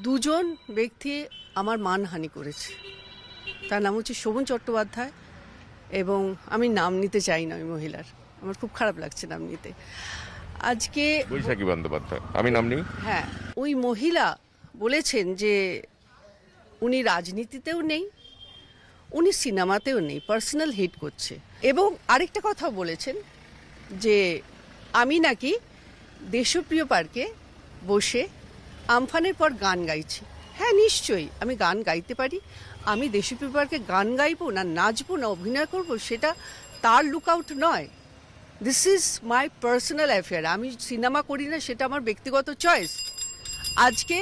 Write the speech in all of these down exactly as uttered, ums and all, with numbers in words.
দুজন ব্যক্তি আমার মানহানি করেছে। তার নাম হচ্ছে শোভন চট্টোপাধ্যায় এবং আমি নাম নিতে চাই না ওই মহিলার, আমার খুব খারাপ লাগছে নাম নিতে। আজকে বৈশাখী বন্দ্যোপাধ্যায়, আমি নাম নিই। হ্যাঁ, ওই মহিলা বলেছেন যে উনি রাজনীতিতেও নেই, উনি সিনেমাতেও নেই, পার্সোনাল হিট করছে। এবং আরেকটা কথাও বলেছেন যে আমি নাকি দেশপ্রিয় পার্কে বসে আমফানের পর গান গাইছি। হ্যাঁ, নিশ্চয়ই আমি গান গাইতে পারি। আমি দেশপ্রিয় পার্কে গান গাইবো না নাচবো না অভিনয় করব সেটা তার লুকআউট নয়। This is my personal affair. আমি সিনেমা করি না, সেটা আমার ব্যক্তিগত চয়েস। আজকে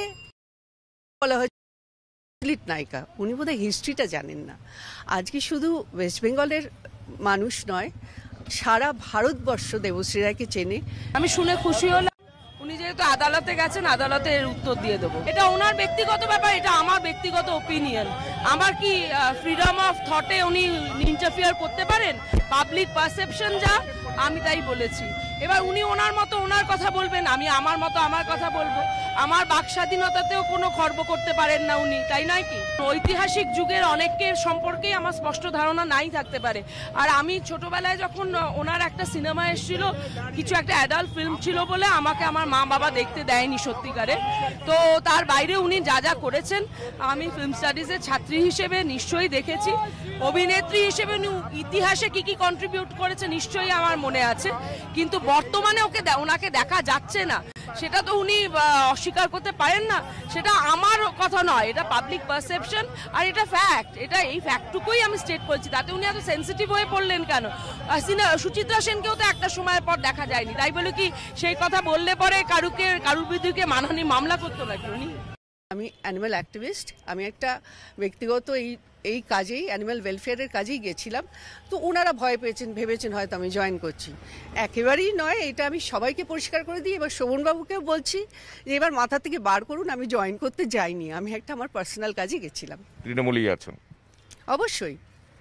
বলা হয় নায়িকা, উনি বোধহয় হিস্ট্রিটা জানেন না। আজকে শুধু ওয়েস্ট বেঙ্গলের মানুষ নয়, সারা ভারতবর্ষ দেবশ্রী রায়কে চেনে। আমি শুনে খুশি হলাম। উনি যেহেতু আদালতে গেছেন, আদালতে এর উত্তর দিয়ে দেবো। এটা ওনার ব্যক্তিগত ব্যাপার, এটা আমার ব্যক্তিগত ওপিনিয়ন। আমার কি ফ্রিডম অফ থটে উনি ইন্টারফিয়ার করতে পারেন? পাবলিক পারসেপশন যা, আমি তাই বলেছি। এবার উনি ওনার মতো ওনার কথা বলবেন, আমি আমার মতো আমার কথা বলবো। আমার বাক স্বাধীনতাতেও কোনো খর্ব করতে পারেন না উনি, তাই নয় কি? ঐতিহাসিক যুগের অনেকের সম্পর্কেই আমার স্পষ্ট ধারণা নাই থাকতে পারে। আর আমি ছোটবেলায় যখন ওনার একটা সিনেমা এসেছিল, কিছু একটা অ্যাডাল্ট ফিল্ম ছিল বলে আমাকে আমার মা বাবা দেখতে দেয়নি সত্যিকারে। তো তার বাইরে উনি যা যা করেছেন আমি ফিল্ম স্টাডিজের ছাত্রী হিসেবে নিশ্চয়ই দেখেছি। অভিনেত্রী হিসেবে উনি ইতিহাসে কি কি কন্ট্রিবিউট করেছে নিশ্চয়ই আমার মনে আছে। কিন্তু বর্তমানে ওকে ওনাকে দেখা যাচ্ছে না, সেটা তো উনি অস্বীকার করতে পারেন না। সেটা আমার কথা নয়, এটা পাবলিক পারসেপশন আর এটা ফ্যাক্ট। এটা এই ফ্যাক্টটুকুই আমি স্টেট করছি। তাতে উনি এত সেন্সিটিভ হয়ে পড়লেন কেন? সুচিত্রা সেনকেও তো একটা সময়ের পর দেখা যায়নি, তাই বলে কি সেই কথা বললে পরে কারুকে কারুর বিরুদ্ধে মানহানি মামলা করতো নাকি উনি? আমি অ্যানিম্যাল অ্যাক্টিভিস্ট। আমি একটা ব্যক্তিগত এই এই কাজেই, অ্যানিম্যাল ওয়েলফেয়ারের কাজেই গেছিলাম। তো ওনারা ভয় পেয়েছেন, ভেবেছেন হয়তো আমি জয়েন করছি। একেবারেই নয়, এটা আমি সবাইকে পরিষ্কার করে দিই। এবার শোভনবাবুকেও বলছি যে এবার মাথা থেকে বার করুন, আমি জয়েন করতে যাইনি, আমি একটা আমার পার্সোনাল কাজে গেছিলাম। তৃণমূলেই আছেন? অবশ্যই,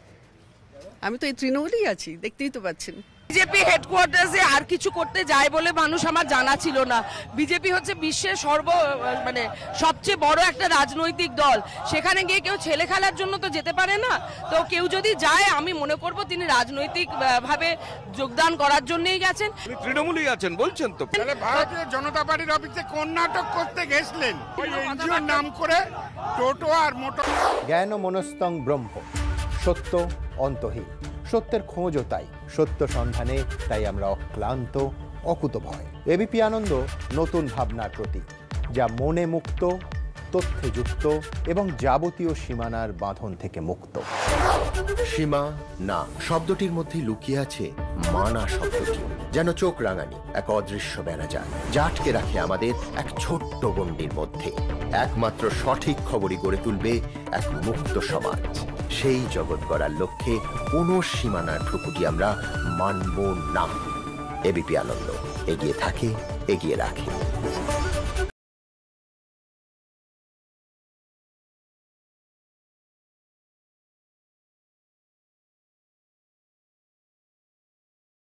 আমি তো এই তৃণমূলেই আছি, দেখতেই তো পাচ্ছেন। বিজেপি হেডকোয়ার্টার্সে আর কিছু করতে যায় বলে মানুষ আমার জানা ছিল না। বিজেপি হচ্ছে বিশ্বের সর্ব মানে সবচেয়ে বড় একটা রাজনৈতিক দল। সেখানে গিয়ে কেউ ছেলে খেলার জন্য তো যেতে পারে না। তো কেউ যদি যায়, আমি মনে করব তিনি রাজনৈতিক ভাবে যোগদান করার জন্যই গেছেন। তৃণমূলেই আছেন বলছেন তো? ভারতীয় জনতা পার্টির অফিসে কোন নাটক করতে গেছিলেন? ওই এনজিওর নাম করে টোটো আর মোটর। জ্ঞান মনস্তং ব্রহ্ম, সত্য অন্তহীন। সত্যের খোঁজও তাই, সত্য সন্ধানে তাই আমরা অক্লান্ত, অকুতভয়। এবিপি আনন্দ নতুন ভাবনার প্রতীক, যা মনে মুক্ত, তথ্যে যুক্ত এবং যাবতীয় সীমানার বাঁধন থেকে মুক্ত। সীমা না শব্দটির মধ্যে লুকিয়ে আছে মানা শব্দটি, যেন চোখ রাঙানি এক অদৃশ্য বেড়াজাল, যা আটকে রাখে আমাদের এক ছোট্ট গণ্ডির মধ্যে। একমাত্র সঠিক খবরই গড়ে তুলবে এক মুক্ত সমাজ। সেই জগৎ গড়ার লক্ষ্যে কোনো সীমানার ঠুকুটি আমরা মানব না। এবিপি আনন্দ এগিয়ে থাকে, এগিয়ে রাখে।